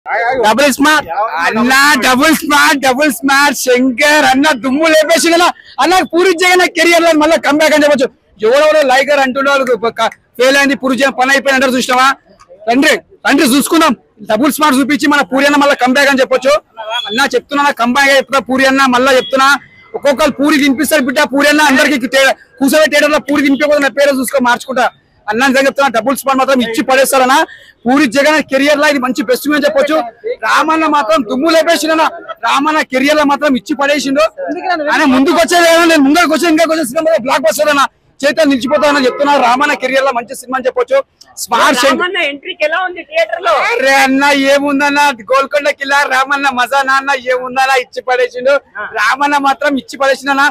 Double smart అన్న, double smart Shankar అన్న దుమ్ము లేపేసి కదా అన్న. పూరి జగన్ కెరియర్ లో మళ్ళీ కంబ్యాక్ అని చెప్పొచ్చు. ఎవరెవరో లైగర్ అంటున్నారు ఫెయిల్ అయింది, పూరి జగన్ పని అయిపోయింది అంటారు. చూసినావా తండ్రి చూసుకుందాం. డబుల్ స్మార్ట్ చూపించి మన పూరి అన్న మళ్ళీ కంబ్యాక్ అని చెప్పొచ్చు. అన్న చెప్తున్నా, కంబ్యాక్ చెప్తున్నా పూరి అన్న. మళ్ళీ చెప్తున్నా, ఒక్కొక్కరు పూరి తినిపిస్తారు బిడ్డ. పూరి అన్న అందరికి కూర్చోబెట్టి థియేటర్ లో పూరి తినిపించకపోతే నా పేరు చూసుకో మార్చుకుంటా అన్న. చెప్తున్నా, డబుల్ స్మార్ట్ మాత్రం ఇచ్చి పడేస్తారన్నా. పూరి జగన్ కెరియర్ లో ఇది మంచి బెస్ట్ అని చెప్పొచ్చు. రామన్న మాత్రం దుమ్ము లేపేసిండు. రామన్న కెరియర్ లో మాత్రం ఇచ్చి పడేసిండు. ఆయన ముందుకు వచ్చేది, నేను ముందుకు వచ్చేది ఇంకా కొంచెం సినిమా బ్లాక్ బస్టర్ అన్న చేత నిలిచిపోతానని చెప్తున్నా. రామన్న కెరియర్ లో మంచి సినిమా అని చెప్పొచ్చు. స్మార్ట్ అరే అన్న ఏముందన్న, గోల్కొండ కిల్లా రామన్న మజా నాన్న ఏముందన్న, ఇచ్చి పడేసిండు. రామన్న మాత్రం ఇచ్చి పడేసిండన్నా.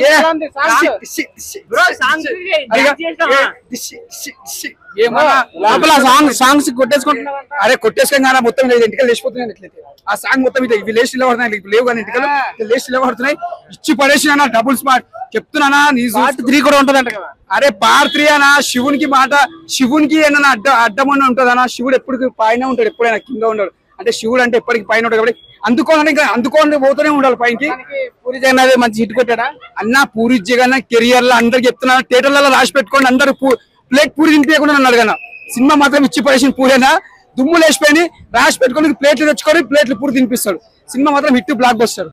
లోపల సాంగ్స్ కొట్టేసుకుంటున్నా. అరే కొట్టేసుకొని మొత్తం ఇంటికి లేచిపోతున్నాయి. ఎట్లయితే ఆ సాంగ్ మొత్తం ఇది లేచి నిలబడుతున్నాయి, లేవు కానీ ఇంటికలు లేచి నిలబడుతున్నాయి. ఇచ్చి పడేసిన డబుల్ స్మార్ట్ చెప్తున్నా. పార్ట్ 3 కూడా ఉంటదంట కదా. అరే పార్ట్ 3 అన్న, శివునికి మాట, శివునికి ఏమన్నా అడ్డమన్న ఉంటదన్నా. శివుడు ఎప్పుడు పైన ఉంటాడు, ఎప్పుడైనా కింద ఉండడు. అంటే శివుడు అంటే ఎప్పటికి పైన ఉంటాడు కాబట్టి అందుకోని పోతూనే ఉండాలి పైకి. పూరి జగన్ అదే మంచి హిట్ కొట్టాడా అన్న. పూరి జగన్ కెరియర్ లో అందరికి చెప్తున్నా, థియేటర్లలో రాసి పెట్టుకోండి అందరు. ప్లేట్ పూరి తినిపించకుండా అన్నాడు కదా. సినిమా మాత్రం ఇచ్చి పడేసిన పూరి అన్న. దుమ్ము లేచిపోయి రాసి పెట్టుకొని ప్లేట్లు తెచ్చుకొని ప్లేట్లు పూరి తినిపిస్తాడు. సినిమా మాత్రం హిట్ బ్లాక్ బస్టర్.